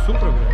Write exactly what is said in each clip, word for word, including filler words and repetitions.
sutra, bre.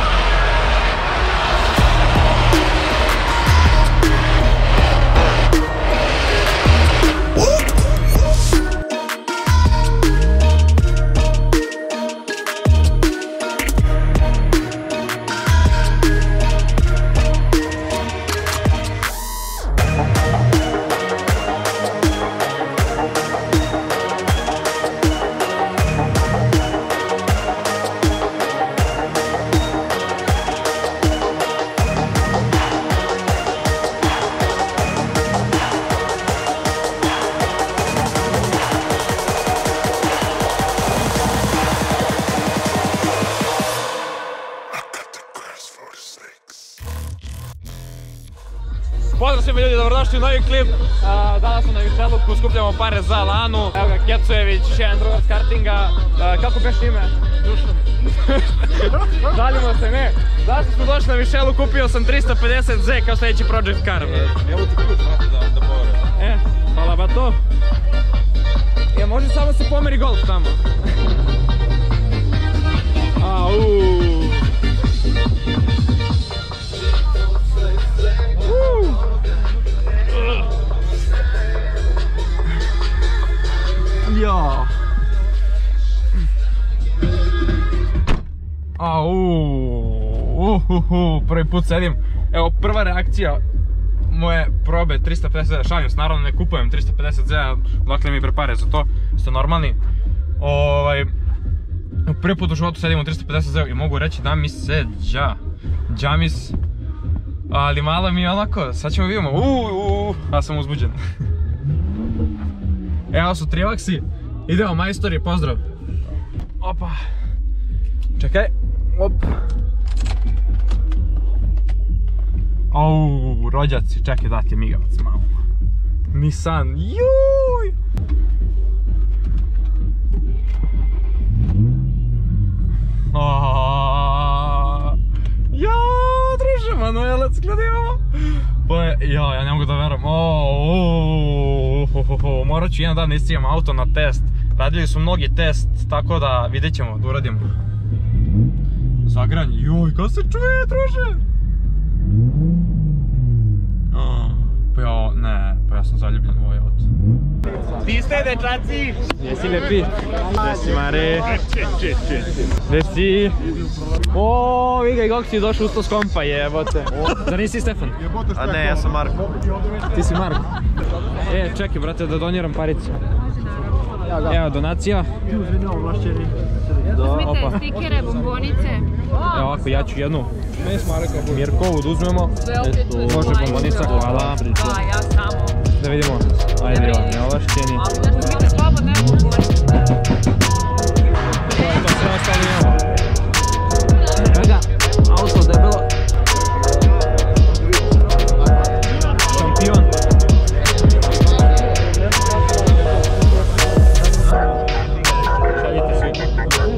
Pozdrav svima ljudi, dobrodošli u novi klip. Danas smo na Višeluku, skupljamo pare za Lanu. Evo ga Kecojević, jedan drugar s kartinga. Kako beš ime? Dušan. Žalimo se, ne. Zašto smo došli na Višelu, kupio sam trista pedeset Z kao sljedeći Project Car. Evo ti ključ, brate, da povore. E, hvala ba to. Ja, može samo se pomeri golf tamo. Auuu. Ja. Auuu, uhuhu, prvi put sedim. Evo, prva reakcija moje probe trista pedeset Z, šalim se, naravno ne kupujem trista pedeset Z, dakle mi prepare za to, ste normalni. Ovaj, prvi put u životu sedim u trista pedeset Z i mogu reći da mi se dža, dža mi se, ali malo mi je onako, sad ćemo vidimo, uuuu, ja sam uzbuđen. Evo su Trivaxi, idemo majstori, pozdrav. Opa. Čekaj, op. Auuu, rođaci, čekaj da ti je migavac malo. Nissan, juuuuj. Jao, druže, Manuelac, gledaj ovo. Jao, ja ne mogu da verujem. Morat ću jedan dan da iscijam auto na test. Radili su mnogi test, tako da vidjet ćemo da uradimo. Zagranje, joj, kako se čuje, druže? Pa ja, ne, pa ja sam zaljubljen u ovaj auto. Di ste, dečaci? Gdje si lepi? Gdje si, Mare? Gdje si? Oooo, vidi kako si došao usto s kompa, jebote. Zar nisi Stefan? A ne, ja sam Marko. Ti si Marko? E, čekaj, brate, da doniram paricu. Evo, donacija. Uzmite stikere, bombonice. Evo ovako, ja ću jednu Mirkovu da uzmemo. Može bombonica, hvala. Da, ja samo. Da vidimo. Ajde, vam je ovlašteni. Uzmite slobodne bombonice. To je to, sve ostalo imamo. Evo ga, auto debelo. Šampion. Šaljite svi.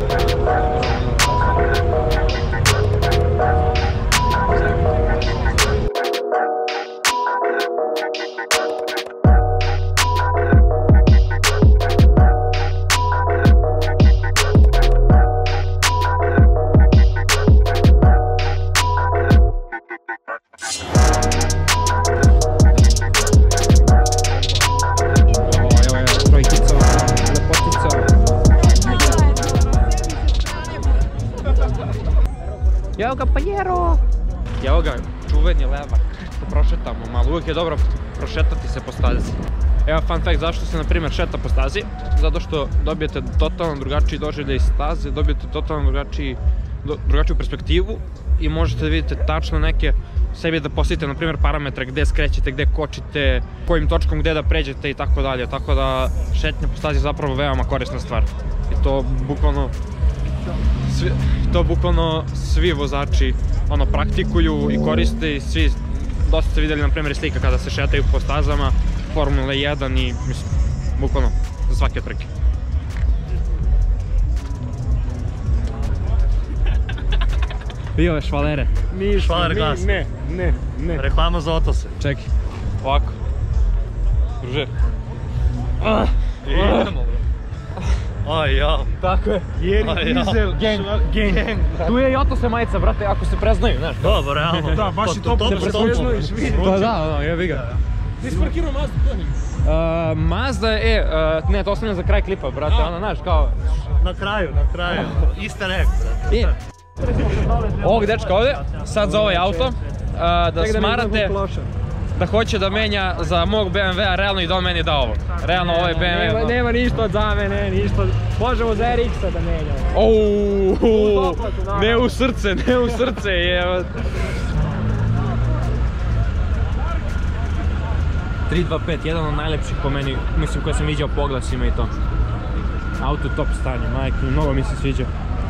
Evo ga, panjero! Evo ga, čuveni levak. Prošetamo malo, uvijek je dobro prošetati se po stazi. Evo fun fact zašto se na primjer šeta po stazi. Zato što dobijete totalno drugačiji doživljaj staze, dobijete totalno drugačiji, drugačiju perspektivu i možete da vidite tačno neke sebi da postavite na primjer parametre gdje skrećete, gdje kočite, kojim točkom gdje da pređete i tako dalje. Tako da šetnja po stazi je zapravo veoma korisna stvar. I to bukvalno Svi, to bukvalno svi vozači ono praktikuju i koriste i svi dosta ste vidjeli na primjer slika kada se šetaju po stazama Formula jedan i mislim bukvalno za svake trke. Vidi ove švalere. Švaler glas. Ne, ne, ne. Reklama za Otose. Čekaj, ovako. Druže. Idemo bro. Aj ja. Tako je. Jeri dizel. Gang. Gang. Tu je i Otose majica, brate, ako se preznaju, znaš. Dobro, realno. Da, baš i to se prepoznaš. Pa da, ono, jebi ga. Ti si parkirao Mazdu, to njim? Mazda je, uh, ne, to ostavljam za kraj klipa, brate, ono, znaš, kao... Na kraju, na kraju. Easter egg, brate. I, ovog dečka ovdje, sad za ovaj auto, uh, da smarate da hoće da menja za mog B M W-a, realno i da on meni da ovo. Realno ovaj B M W... Nema, nema ništa od za mene, ništa. Možemo za R X-a da menjamo. Ouuu, ne u srce, ne u srce, jevo. tri dva pet, jedan od najlepših po meni, mislim koje sam viđao po oglasima i to. Auto top stanje, majke, mnogo mi se sviđa.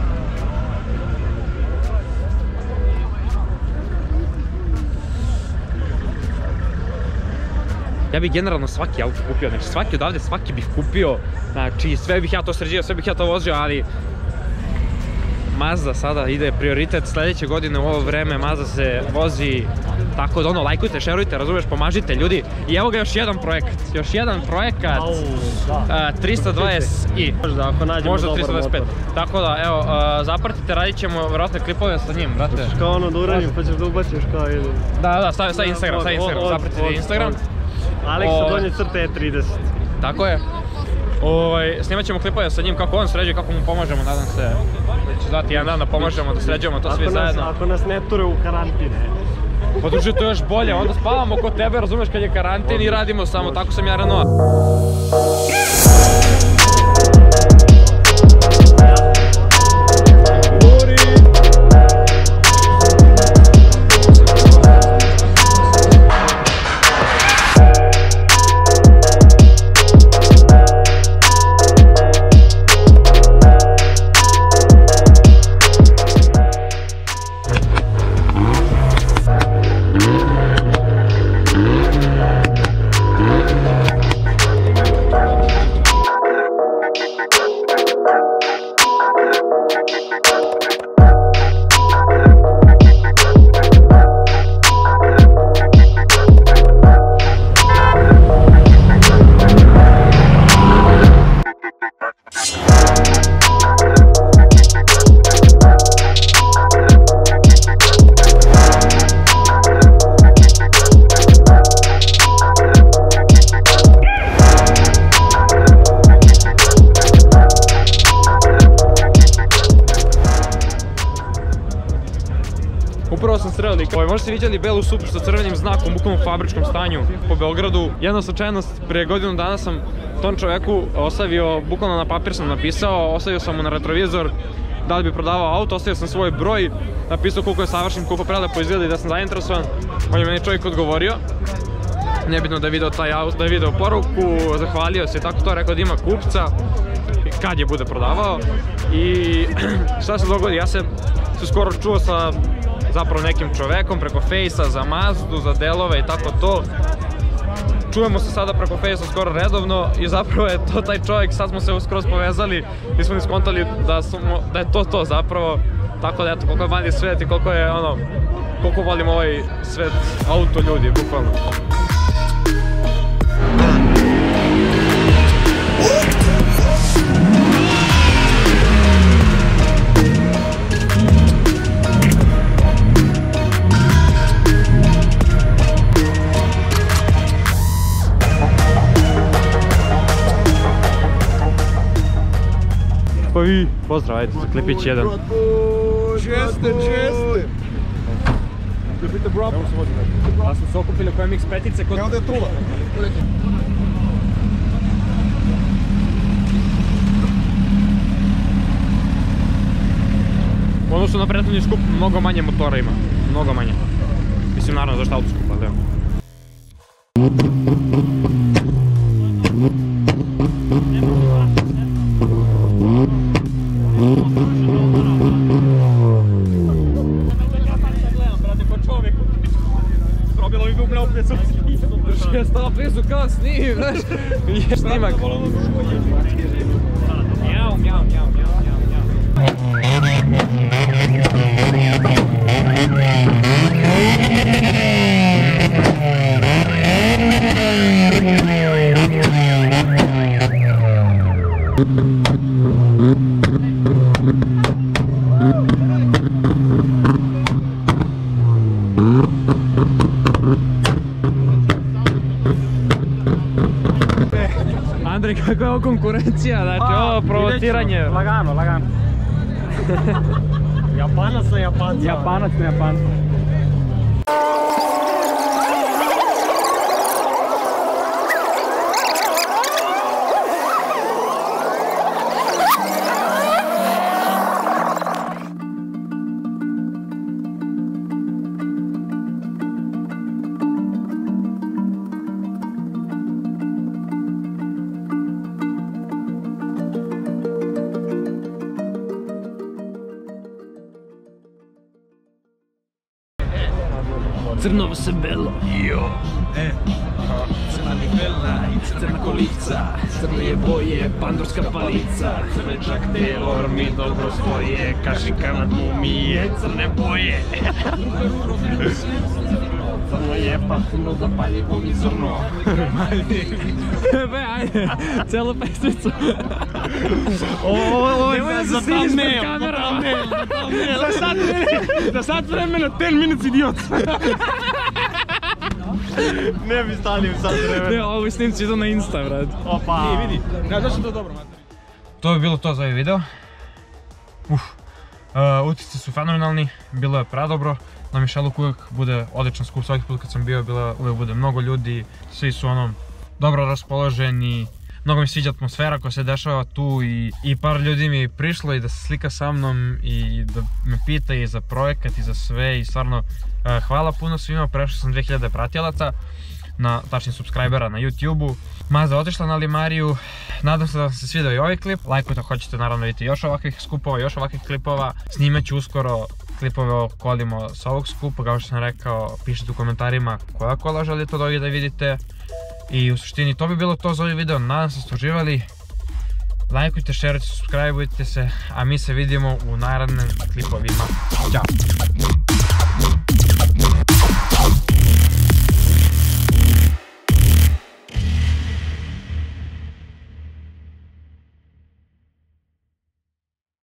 Ja bih generalno svaki auto kupio, znači svaki odavde, svaki bih kupio, znači sve bih ja to sređio, sve bih ja to vozio, ali Mazda sada ide prioritet, sljedeće godine u ovo vreme Mazda se vozi, tako da ono, lajkujte, šerujte, razumiješ, pomažite ljudi. I evo ga još jedan projekat, još jedan projekat, trista dvadeset i, možda trista dvadeset pet. Tako da, evo, zapratite, radit ćemo vjerojatno klipove sa njim, brate. Kao ono da uradim pa ćeš da ubaciš kao ili... Da, da, stavi Instagram, stavi Instagram, zapratite Instagram. Aleksa donje crte E trideset. Tako je. Ovaj, snimat ćemo klipove sa njim kako on sređuje, kako mu pomažemo, nadam se da će dati jedan dan da pomažemo, da sređujemo to svi zajedno. Ako nas ne ture u karantine. Pa druže, to je još bolje, onda spavamo kod tebe, razumeš, kad je karantin i radimo samo, tako sam ja Renault. Upravo sam sreo lika. Možda ste vidjeli belu Supru sa crvenim znakom, bukvalno u fabričkom stanju po Beogradu. Jedna slučajnost, prije godinu dana sam tom čoveku ostavio, bukvalno na papir sam napisao, ostavio sam mu na retrovizor da li bi prodavao auto, ostavio sam svoj broj, napisao koliko je savršen, koliko prelepo izgleda i da sam zainteresovan. On je meni čovjek odgovorio, nebitno da je video taj auto, da je video poruku, zahvalio se i tako to, rekao da ima kupca kad je bude prodavao. I šta se dogodi, ja sam se skoro čuo sa zapravo nekim čovekom preko Fejsa za Mazdu, za delove i tako to. Čujemo se sada preko Fejsa skoro redovno i zapravo je to taj čovjek, sad smo se skroz povezali i smo iskontali da, da je to to zapravo. Tako da eto, koliko je mali svet i koliko je ono, koliko volim ovaj svet auto ljudi, bukvalno. Pa vi, pozdrav, ajde, za klipić jedan. Česte, česte! Ljubite bro, pa smo se okupili oko M X pet-ice kod... Evo da je trula. U odnosu na prethodni skup, mnogo manje motora ima. Mnogo manje. Mislim, naravno, zašto auto skupa, ali evo. Ja stala blizu kao snim, znaš, je snimak. Mjau, mjau, mjau, mjau, mjau, mjau. konkurencija, znači ovo provociranje. Lagano, lagano. Japanac na Japanca. Japanac na Japanca. Crnovo se belo. Jo. E. Crna nivela i crna kolica. Crne boje, pandurska palica. Crne čak telor mi dobro stoje. Kašika nad mumije, crne boje. Crno je pa puno zapaljivo mi zrno. Be, ajde, celu pesmicu. Ovo Nemoj da se stidiš pred kamerama. Za sat vremena, za sat vremena, ten minutes idiot. Ne bi stali u sad vremena. Ne, ovi snimci idu na Insta, brad. Opa. I vidi, ja zašto to dobro, mater. To bi bilo to za ovaj video. Uf, utisci su fenomenalni, bilo je predobro. Na Mišeluk uvijek bude odličan skup, svaki put kad sam bio uvijek bude mnogo ljudi, svi su ono dobro raspoloženi. Mnogo mi sviđa atmosfera koja se dešava tu i par ljudi mi je prišlo i da se slika sa mnom i da me pita i za projekat i za sve i stvarno hvala puno svima, prešao sam dve hiljade pratilaca, tačnije subscribera na YouTube-u. Mazda je otišla na Limariju, nadam se da vam se svidao i ovaj klip, lajkujte ako hoćete naravno vidjeti još ovakvih skupova, još ovakvih klipova, snimat ću uskoro klipove o kolima sa ovog skupa, kao što sam rekao, pišite u komentarima koja kola želite da vidite. I u suštini to bi bilo to za ovaj video, nadam se da ste uživali. Lajkujte, šerujte, subscribeujte se, a mi se vidimo u narednim klipovima. Ćao!